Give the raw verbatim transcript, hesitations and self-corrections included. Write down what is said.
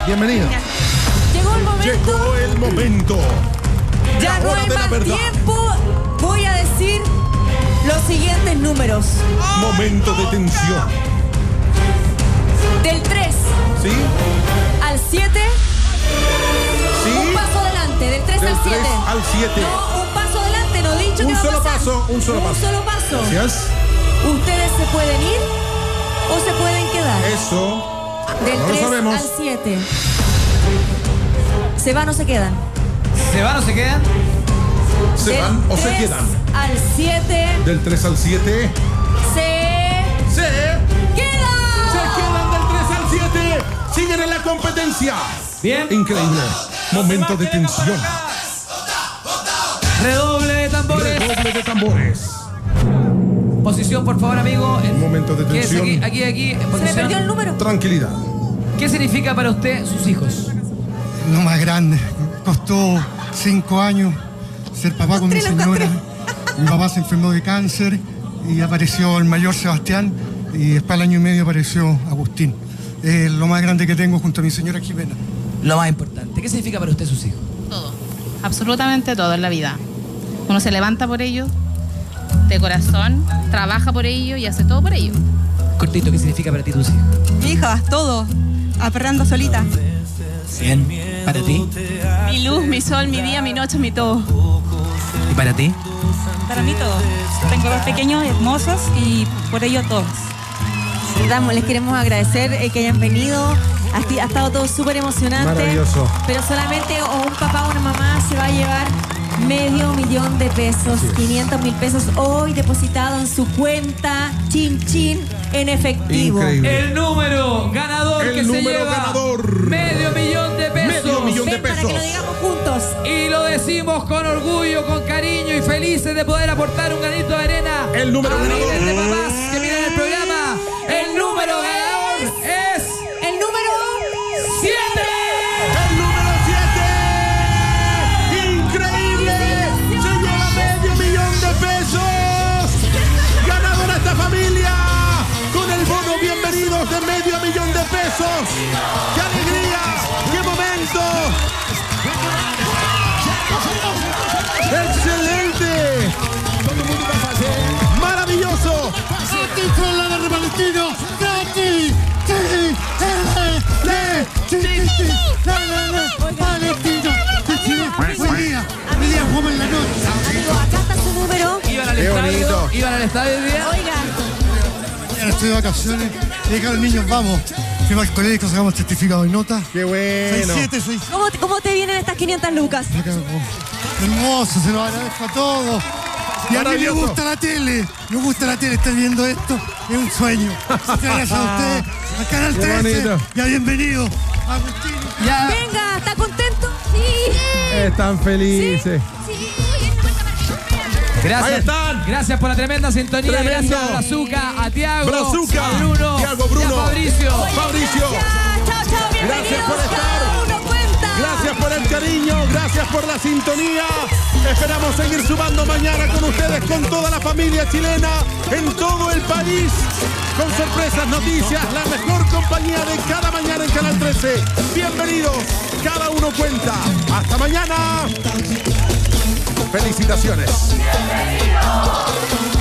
Bienvenida. Llegó el momento. Llegó el momento. Ya no hay más verdad. tiempo. Voy a decir los siguientes números. Momento de tensión. Del tres ¿Sí? al siete. ¿Sí? Un paso adelante. Del tres Del al siete. tres al siete. No, un paso adelante. No he dicho que Un va a solo pasar. paso, un solo paso. Un solo paso. Gracias. Ustedes se pueden ir o se pueden quedar. Eso. Del No lo tres sabemos. al siete. ¿Se van o se quedan? ¿Se van o se quedan? ¿Se Del van o se tres quedan? al siete. Del tres al siete. Se Se. quedan. Se quedan del tres al siete. Siguen en la competencia. Bien. Increíble. Momento de tensión. Redoble de tambores. Redoble de tambores. Posición, por favor, amigo. En- Momento de Quédese tensión. Aquí, aquí, aquí. En Se me posición. perdió el número. Tranquilidad. ¿Qué significa para usted sus hijos? Lo más grande. Costó cinco años ser papá con mi señora. Mi papá se enfermó de cáncer y apareció el mayor Sebastián y después al año y medio apareció Agustín. Es lo más grande que tengo junto a mi señora Jimena. Lo más importante. ¿Qué significa para usted sus hijos? Todo, absolutamente todo en la vida. Uno se levanta por ellos, de corazón, trabaja por ellos y hace todo por ellos. Cortito, ¿qué significa para ti tus hijos? Mi hija, todo, aperrando solita. Bien. ¿Para ti? Mi luz, mi sol, mi día, mi noche, mi todo. ¿Y para ti? Para mí todo. Tengo dos pequeños hermosos y por ello todos. Damos, les queremos agradecer eh, que hayan venido. Ha, esti- ha estado todo súper emocionante. Maravilloso. Pero solamente o un papá o una mamá se va a llevar medio millón de pesos, quinientos mil pesos hoy depositado en su cuenta chin chin en efectivo. Increíble. El número ganador El que se número lleva ganador. medio millón de pesos. Medio millón de Ven para que pesos. lo digamos juntos. Y lo decimos con orgullo, con cariño y felices de poder aportar un granito de arena. El número a ganador. miles de papás que miran el programa. El número ganador es El número siete. El número siete. Increíble. Se lleva medio millón de pesos. Ganadora esta familia. Con el bono bienvenidos de medio millón de pesos. ¡Qué alegría! ¡Qué momento! ¡Excelente! ¡Maravilloso! amigo, acá está su número. Iban al Qué estadio. bonito. Iban al estadio hoy día. Oigan, Mañana estoy de vacaciones. Le dije a los niños, vamos. Fuimos al colegio, sacamos certificado de nota. ¡Qué Soy bueno! siete, soy ¿cómo, ¿cómo te vienen estas quinientas lucas? hermoso, se lo agradezco a todos. Y a mí me Maravilloso. gusta la tele, me gusta la tele, estar viendo esto, es un sueño. Muchas gracias a ustedes, al Canal Qué trece, bonito. y a bienvenido, Agustín. Ya. Venga, ¿está contento? Sí. Están felices. Gracias. Ahí están. Gracias por la tremenda sintonía. Tremendo. Gracias a Brazuca, a Tiago, Brazuca, a Bruno, Tiago, y Bruno. a Fabricio. Fabricio. Chao, chao, chao, bienvenidos. Gracias por estar. Cada uno cuenta. Gracias por el cariño, gracias por la sintonía. Esperamos seguir sumando mañana con ustedes, con toda la familia chilena, en todo el país, con sorpresas, noticias, la mejor compañía de cada mañana en Canal trece. Bienvenidos, cada uno cuenta. Hasta mañana. Felicitaciones.